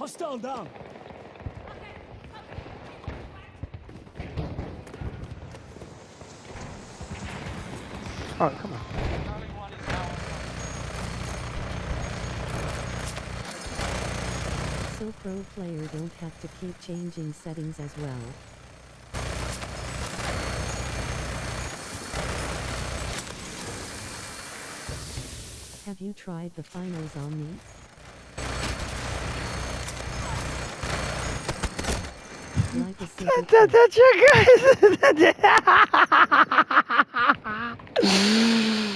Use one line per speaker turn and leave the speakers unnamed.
Hostile down.
Oh, come on.
So pro player don't have to keep changing settings as well. Have you tried the finals on me? Like a simple
That's your guys.